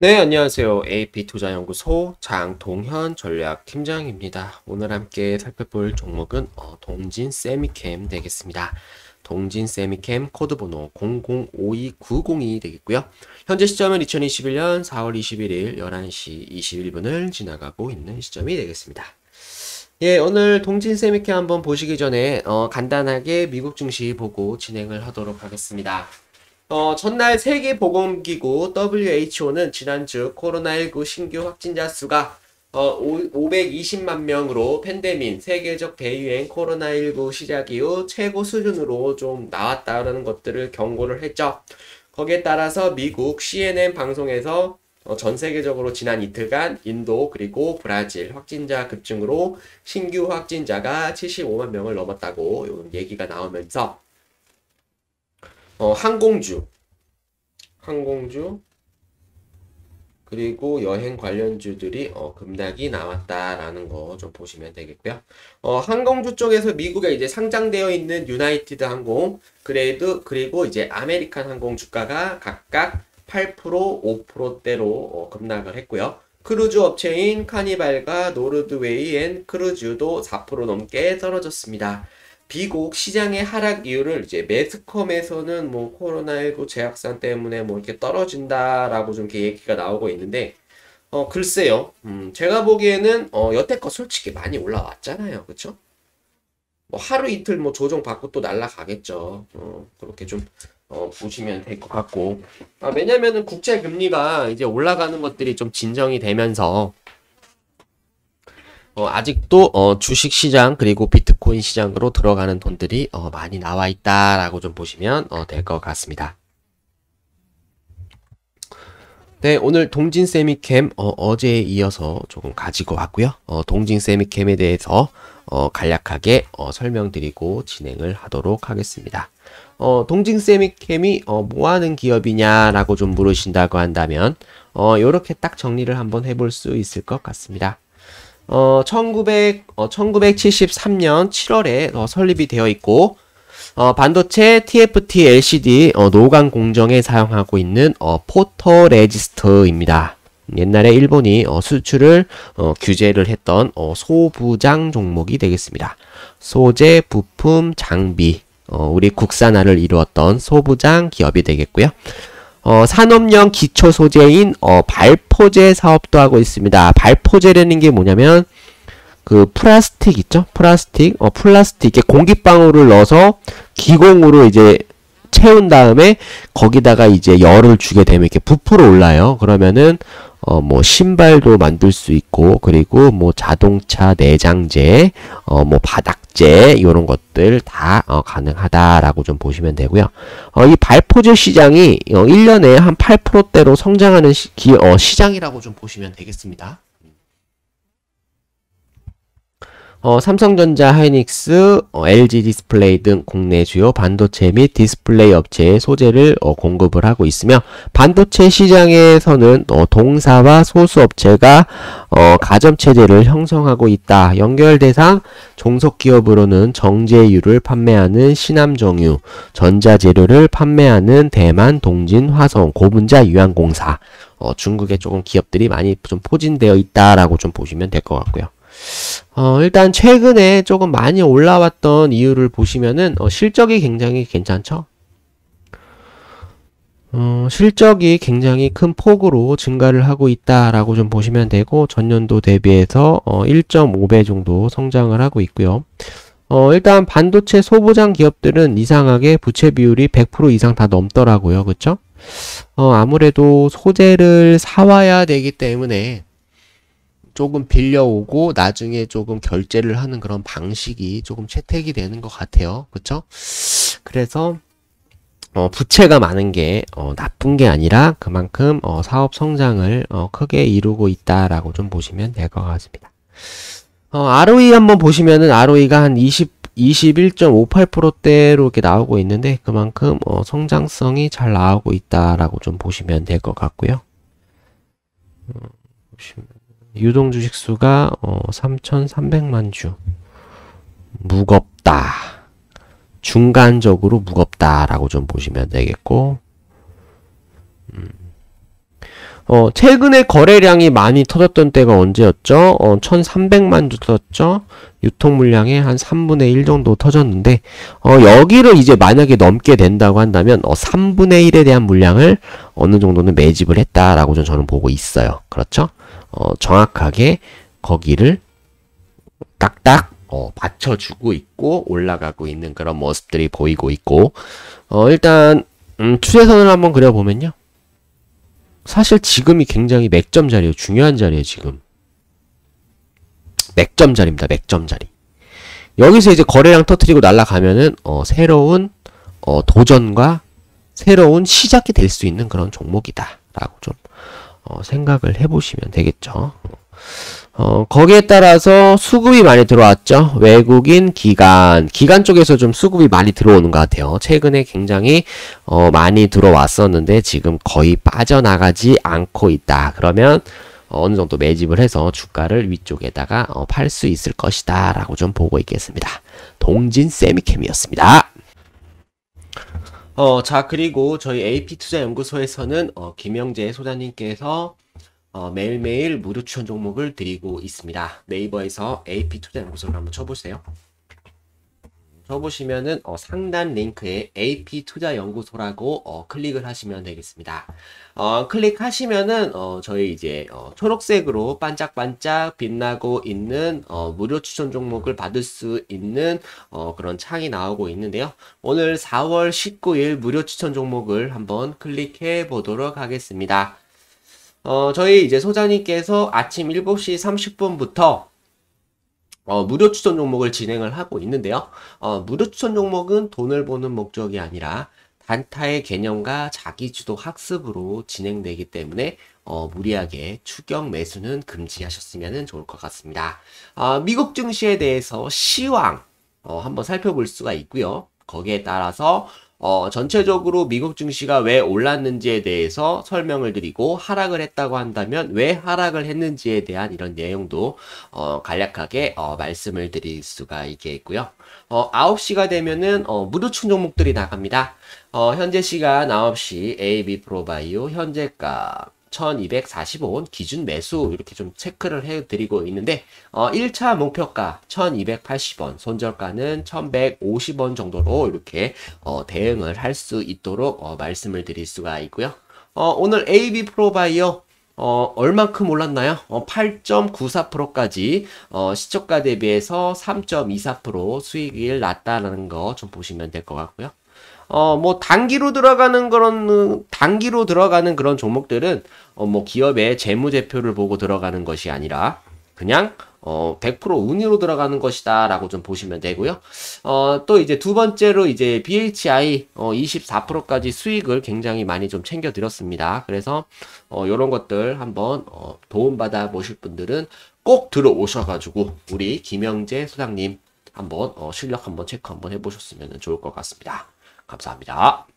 네, 안녕하세요. AP투자연구소 장동현 전략팀장입니다. 오늘 함께 살펴볼 종목은 동진 세미캠 되겠습니다. 동진 세미캠 코드번호 005290이 되겠고요. 현재 시점은 2021년 4월 21일 11시 21분을 지나가고 있는 시점이 되겠습니다. 예, 오늘 동진 세미캠 한번 보시기 전에 간단하게 미국 증시 보고 진행을 하도록 하겠습니다. 전날 세계보건기구 WHO는 지난주 코로나19 신규 확진자 수가 520만 명으로 팬데믹, 세계적 대유행 코로나19 시작 이후 최고 수준으로 좀 나왔다라는 것들을 경고를 했죠. 거기에 따라서 미국 CNN 방송에서 전 세계적으로 지난 이틀간 인도 그리고 브라질 확진자 급증으로 신규 확진자가 75만 명을 넘었다고 얘기가 나오면서 항공주 그리고 여행 관련주들이 급락이 나왔다라는 거 좀 보시면 되겠고요. 항공주 쪽에서 미국에 이제 상장되어 있는 유나이티드 항공, 그레이드 그리고 이제 아메리칸 항공 주가가 각각 8%, 5%대로 급락을 했고요. 크루즈 업체인 카니발과 노르드웨이 앤 크루즈도 4% 넘게 떨어졌습니다. 미국 시장의 하락 이유를 이제 매스컴에서는 뭐 코로나19 재확산 때문에 뭐 이렇게 떨어진다라고 좀 이렇게 얘기가 나오고 있는데 글쎄요. 제가 보기에는 여태껏 솔직히 많이 올라왔잖아요. 그쵸? 뭐 하루 이틀 뭐 조정 받고 또 날라가겠죠. 그렇게 좀 보시면 될 것 같고. 왜냐면은 국제 금리가 이제 올라가는 것들이 좀 진정이 되면서 아직도 주식 시장 그리고 비트코인 시장으로 들어가는 돈들이 많이 나와 있다라고 좀 보시면 될 것 같습니다. 네, 오늘 동진 세미캠 어제에 이어서 조금 가지고 왔고요. 동진 세미캠에 대해서 간략하게 설명드리고 진행을 하도록 하겠습니다. 동진 세미캠이 뭐 하는 기업이냐라고 좀 물으신다고 한다면 요렇게 딱 정리를 한번 해볼 수 있을 것 같습니다. 1973년 7월에 설립이 되어 있고 반도체 TFT LCD 노광 공정에 사용하고 있는 포토레지스트입니다. 옛날에 일본이 수출을 규제를 했던 소부장 종목이 되겠습니다. 소재, 부품, 장비 우리 국산화를 이루었던 소부장 기업이 되겠고요. 산업용 기초 소재인 발포제 사업도 하고 있습니다. 발포제라는 게 뭐냐면 그 플라스틱 있죠? 플라스틱에 공기방울을 넣어서 기공으로 이제 채운 다음에 거기다가 이제 열을 주게 되면 이렇게 부풀어 올라요. 그러면은 뭐 신발도 만들 수 있고, 그리고 뭐 자동차 내장재, 뭐 바닥재 이런 것들 다 가능하다라고 좀 보시면 되고요. 이 발포제 시장이 1년에 한 8%대로 성장하는 시장이라고 좀 보시면 되겠습니다. 삼성전자, 하이닉스, LG 디스플레이 등 국내 주요 반도체 및 디스플레이 업체에 소재를 공급을 하고 있으며 반도체 시장에서는 동사와 소수 업체가 가점체제를 형성하고 있다. 연결 대상 종속기업으로는 정제유를 판매하는 신암정유, 전자재료를 판매하는 대만 동진화성, 고분자 유한공사, 중국에 조금 기업들이 많이 좀 포진되어 있다라고 좀 보시면 될 것 같고요. 일단 최근에 조금 많이 올라왔던 이유를 보시면은 실적이 굉장히 괜찮죠? 실적이 굉장히 큰 폭으로 증가를 하고 있다라고 좀 보시면 되고 전년도 대비해서 1.5배 정도 성장을 하고 있고요. 일단 반도체 소부장 기업들은 이상하게 부채 비율이 100% 이상 다 넘더라고요. 그쵸? 아무래도 소재를 사와야 되기 때문에 조금 빌려오고 나중에 조금 결제를 하는 그런 방식이 조금 채택이 되는 것 같아요. 그쵸? 그래서 부채가 많은 게 나쁜 게 아니라 그만큼 사업 성장을 크게 이루고 있다라고 좀 보시면 될 것 같습니다. ROE 한번 보시면은 ROE가 한 21.58%대로 이렇게 나오고 있는데 그만큼 성장성이 잘 나오고 있다라고 좀 보시면 될 것 같고요. 보시면 유동 주식 수가 3,300만 주. 무겁다. 중간적으로 무겁다라고 좀 보시면 되겠고, 최근에 거래량이 많이 터졌던 때가 언제였죠? 1300만 주 터졌죠? 유통 물량의 한 3분의 1 정도 터졌는데, 여기를 이제 만약에 넘게 된다고 한다면, 3분의 1에 대한 물량을 어느 정도는 매집을 했다라고 저는 보고 있어요. 그렇죠? 정확하게 거기를 딱딱, 받쳐주고 있고, 올라가고 있는 그런 모습들이 보이고 있고, 일단, 추세선을 한번 그려보면요. 사실 지금이 굉장히 맥점 자리예요. 중요한 자리예요, 지금. 맥점 자리입니다. 맥점 자리. 여기서 이제 거래량 터트리고 날아가면은 새로운 도전과 새로운 시작이 될 수 있는 그런 종목이다라고 좀 생각을 해보시면 되겠죠. 거기에 따라서 수급이 많이 들어왔죠. 외국인 기관 쪽에서 좀 수급이 많이 들어오는 것 같아요. 최근에 굉장히 많이 들어왔었는데 지금 거의 빠져나가지 않고 있다. 그러면 어느 정도 매집을 해서 주가를 위쪽에다가 팔 수 있을 것이다 라고 좀 보고 있겠습니다. 동진 세미캠이었습니다. 자, 그리고 저희 AP투자연구소에서는 김영재 소장님께서 매일매일 무료 추천 종목을 드리고 있습니다. 네이버에서 AP투자연구소를 한번 쳐보세요. 쳐보시면은 상단 링크에 AP투자연구소라고 클릭을 하시면 되겠습니다. 클릭하시면은 저희 이제 초록색으로 반짝반짝 빛나고 있는 무료 추천 종목을 받을 수 있는 그런 창이 나오고 있는데요. 오늘 4월 19일 무료 추천 종목을 한번 클릭해 보도록 하겠습니다. 저희 이제 소장님께서 아침 7시 30분부터 무료 추천 종목을 진행을 하고 있는데요. 무료 추천 종목은 돈을 보는 목적이 아니라 단타의 개념과 자기주도 학습으로 진행되기 때문에 무리하게 추격 매수는 금지하셨으면 좋을 것 같습니다. 미국 증시에 대해서 시황 한번 살펴볼 수가 있고요. 거기에 따라서 전체적으로 미국 증시가 왜 올랐는지에 대해서 설명을 드리고 하락을 했다고 한다면 왜 하락을 했는지에 대한 이런 내용도 간략하게 말씀을 드릴 수가 있겠고요. 9시가 되면은 무료 추천 종목들이 나갑니다. 현재 시간 9시 AB 프로바이오 현재가 1240원 기준 매수 이렇게 좀 체크를 해드리고 있는데 1차 목표가 1280원 손절가는 1150원 정도로 이렇게 대응을 할 수 있도록 말씀을 드릴 수가 있고요. 오늘 AB 프로바이오 얼만큼 올랐나요? 8.94%까지 시초가 대비해서 3.24% 수익을 났다는 거 좀 보시면 될 것 같고요. 뭐 단기로 들어가는 그런 종목들은 뭐 기업의 재무제표를 보고 들어가는 것이 아니라 그냥 100% 운이로 들어가는 것이다 라고 좀 보시면 되고요. 또 이제 두 번째로 이제 BHI 24%까지 수익을 굉장히 많이 좀 챙겨 드렸습니다. 그래서 요런 것들 한번 도움받아 보실 분들은 꼭 들어오셔가지고 우리 김영재 소장님 한번 실력 한번 체크 한번 해보셨으면 좋을 것 같습니다. 감사합니다.